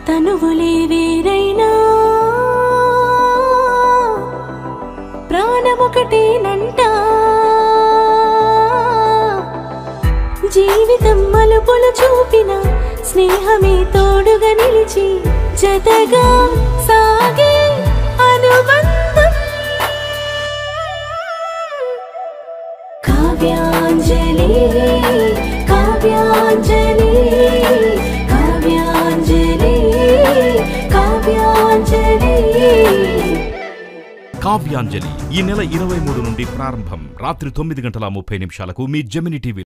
తనువులే వేరైనా ప్రాణమొకటేనంట జీవితం మలుపులు చూపిన స్నేహమే తోడుగా నిలిచి జతగా సాగే అనుబంధం కావ్యాంజలి కావ్యాంజలి కావ్యాంజలి కావ్యాంజలి కావ్యాంజలి ఈ నెల 23 నుండి ప్రారంభం. రాత్రి 9 గంటల 30 నిమిషాలకు మీ జెమిని టీవీ.